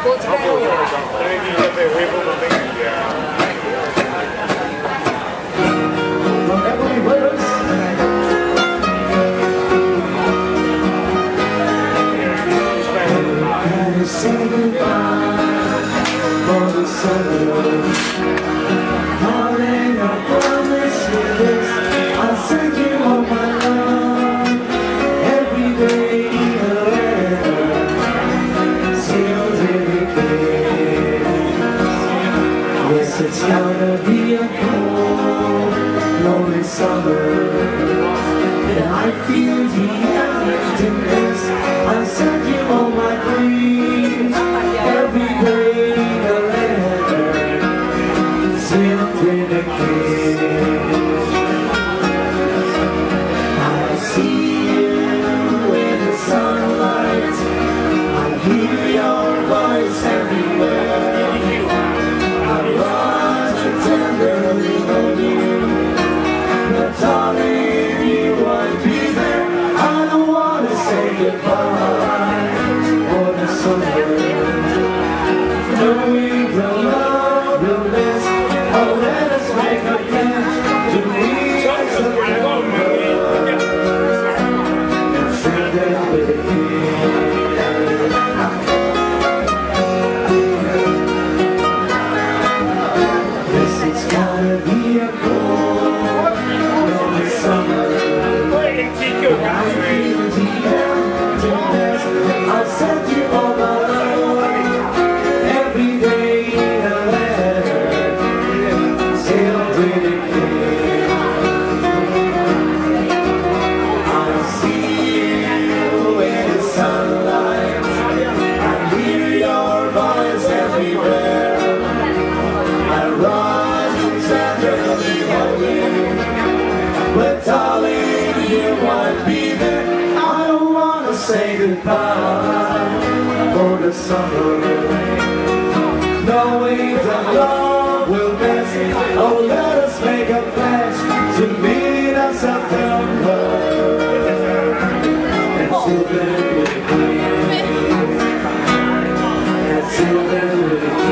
Say goodbye for the summer. Darling, I promise you this, I'll send you all my love. Every day a letter, sealed in a kiss. Yes, it's gonna be a cold, lonely summer, and I feel the emptiness. I'll send you all my dreams. Every day a letter, sealed in a kiss. I see you in the sunlight, I hear your voice everywhere. I want to tenderly hold you, but darling, you won't be there. I don't want to say goodbye for the summer. Knowing the love will last, oh, let us make a pledge to meet as a lover and share that with you. Yes, it's gonna be a cold, lonely summer. I feel the emptiness. I'll send you all my love. Every day a letter, sealed in a kiss. I see you in the sunlight, I hear your voice everywhere. I run to tenderly hold you, but darling, you won't be there. I don't wanna say goodbye for the summer. Knowing that love will last, oh, let us make a pledge to meet in September and till then we'll be, and till then we'll be.